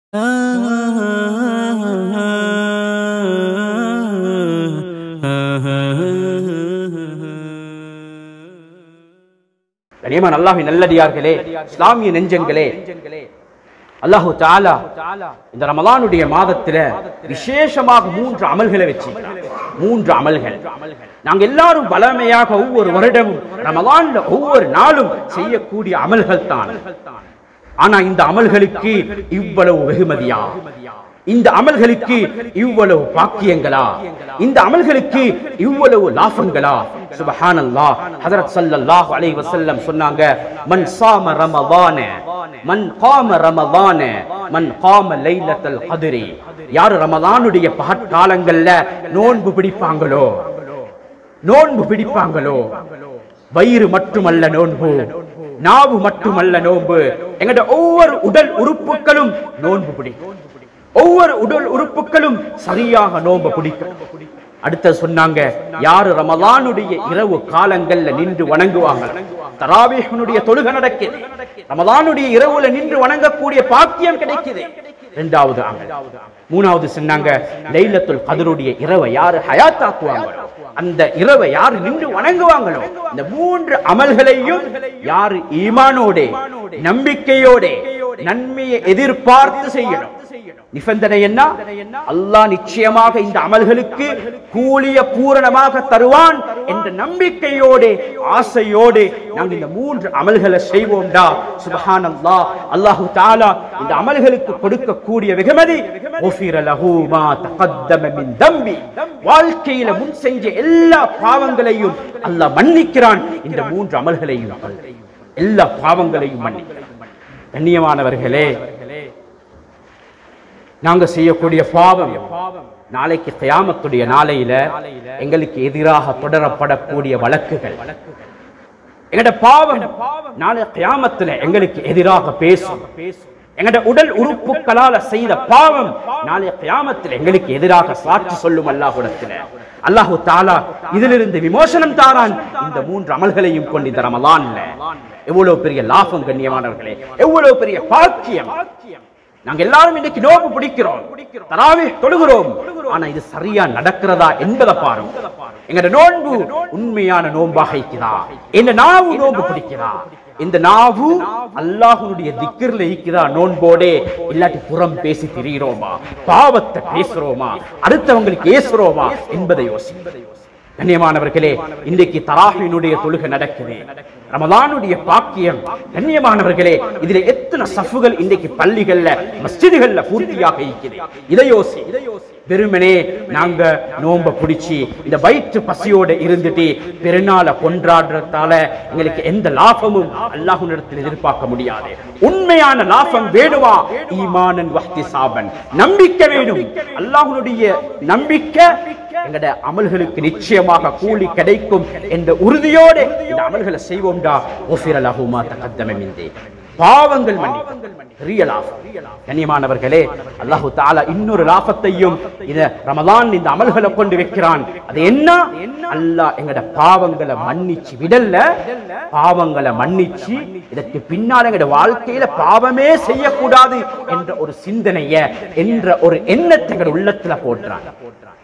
கனியமான அல்லாஹ்வின் நல்லடியார்களே, இஸ்லாமிய நெஞ்சங்களே, அல்லாஹு தஆலா இந்த ரமலானுடைய மாதத்துல விசேஷமாக 3 அமல்களை வச்சு 3 அமல்கள் நாங்க எல்லாரும் வளமையாக ஒவ்வொரு வருடமும் ரமலான்ல ஒவ்வொரு நாளும் செய்யக்கூடிய அமல்கள் தான். ஆனா இந்த அமல்களுக்கு இவ்வளவு வெகுமதியா, இந்த அமல்களுக்கு இவ்வளவு பாக்கியங்களா, இந்த அமல்களுக்கு இவ்வளவு லாபங்களா? சுப்ஹானல்லாஹ். ஹஜ்ரத் ஸல்லல்லாஹு அலைஹி வஸல்லம் சொன்னாங்க, மன் ஸாம ரமலான மன் காம ரமலான மன் காம லைலத்துல் கத்ரி. யார் ரமலானுடைய பகற்காலங்கள்ல நோன்பு பிடிப்பாங்களோ, நோன்பு பிடிப்பாங்களோ, வயிறு மட்டுமல்ல நோன்பு, நாவு மட்டுமல்ல நோன்பு, எங்கட ஒவ்வொரு உடல் உறுப்புகளும் நோன்பு பிடிக்கும், ஒவ்வொரு உடல் உறுப்புகளும் சரியாக நோன்பு பிடிக்கும். அடுத்து சொன்னாங்க, யாரு ரமலானுடைய இரவு காலங்கள்ல நின்று வணங்குவாங்க, தராவீஹ்னுடைய தொழுகை நடக்குது, ரமலானுடைய இரவுல நின்று வணங்கக்கூடிய பாக்கியம் கிடைக்குது. இரண்டாவது அமல். மூணாவது சொன்னாங்க, லைலத்துல் கத்ருடைய இரவை யாரு ஹயாத்தாக்குவாங்களோ, அந்த இரவை யாரு நின்று வணங்குவாங்களோ, இந்த 3 அமல்களையும் யாரு ஈமானோட நம்பிக்கையோட நன்மையை எதிர்பார்த்து செய்யணும். நிபந்தனை என்ன? அல்லாஹ் நிச்சயமாக இந்த அமல்களுக்கு கூலிய பூரணமாக தருவான் என்ற நம்பிக்கையோடு ஆசையோடு நாங்கள் இந்த 3 அமல்களை செய்வோம்டா, சுப்ஹானல்லாஹ், அல்லாஹு தஆலா இந்த அமல்களுக்கு கொடுக்கக்கூடிய வெகுமதி குஃபிர லஹு மா தகத்தம மின் தம்பி. வாழ்க்கையில முன் செஞ்ச எல்லா பாவங்களையும் அல்லாஹ் மன்னிக்கிறான். இந்த 3 அமல்களையும் எல்லா பாவங்களையும் மன்னிக்கிறான். கண்ணியமானவர்களே, நாங்க செய்யக்கூடிய பாவம் நாளைக்கு கியாமத்துடைய நாளையில எங்களுக்கு எதிராக தொடரப்படக்கூடிய வழக்குகள், எங்கட பாவம் நாளை கியாமத்துல எங்களுக்கு எதிராக பேசும். எங்கட உடல் உறுப்புகளால செய்த பாவம் நாளை கியாமத்துல எங்களுக்கு எதிராக சாட்சி சொல்லும் அல்லாஹ்விடத்துல. அல்லாஹு தஆலா இதிலிருந்து விமோசனம் தாரான். இந்த 3 அமல்களையும் கொண்டு இந்த ரமலான்ல எவ்வளவு பெரிய லாபம் கண்ணியமானவர்களே, எவ்வளவு பெரிய பாக்கியம். நாங்க எல்லாரும் இன்னைக்கு நோன்பு பிடிக்கிறோம், தராவீஹ் தொழுகிறோம், ஆனா இது சரியா நடக்கிறதா என்பதை பாருங்க. எங்கட நோன்பு உண்மையான நோன்பாக இருக்குதா? இந்த நாவு நோன்பு பிடிக்கிறா? இந்த நாவு அல்லாஹ்வுடைய திக்ர்ல இருக்குதா நோன்போடே? இல்லாட்டி புறம் பேசி திரிகிறோமா, பாவத்தை பேசுறோமா, அடுத்தவங்களுக்கு ஏசுறோமா என்பதை யோசிங்க. கண்ணியமானவர்களே, இன்றைக்கு தராவீஹ்னுடைய தொழுகை நடக்குது, ரமலானுடைய பாக்கியம். கண்ணியமானவர்களே, இதுல எத்தனை சஃபுகள் இன்றைக்கு பள்ளிகள்ல மஸ்ஜிதுகள்ல பூர்த்தியாக இருக்குது. இதை யோசி. வெறுமனே நாங்க நோம்ப பிடிச்சி இந்த வயிற்று பசியோட இருந்துட்டு பெருநாள கொண்டாடுறதால எங்களுக்கு எந்த லாபமும் அல்லாஹ்விடத்தில் எதிர்பார்க்க முடியாது. உண்மையான லாபம் வேணுமா? ஈமானன் வஹ்திசாபன், நம்பிக்கை வேணும். அல்லாஹ்வுடைய நம்பிக்கை எங்கட அமல்களுக்கு நிச்சயமாக கூலி கிடைக்கும் என்ற உறுதியோடு இந்த அமல்களை செய்வோம்டா. குஃபிர லஹு மா தகத்தம மின் தம்பி. பாவங்கள் மன்னிப்பு, பெரிய லாபம். கண்ணியமானவர்களே, அல்லாஹு தஆலா இன்னொரு லாபத்தையும் இந்த ரமலான் இந்த அமல்களை கொண்டு வைக்கிறான். அது என்ன? அல்லாஹ் எங்கட பாவங்களை மன்னிச்சு விடல்ல, பாவங்களை மன்னிச்சு இதற்கு பின்னால் எங்கட வாழ்க்கையில பாவமே செய்யக்கூடாது என்ற ஒரு சிந்தனைய, என்ற ஒரு எண்ணத்தை எங்கட உள்ளத்துல போடுறான்.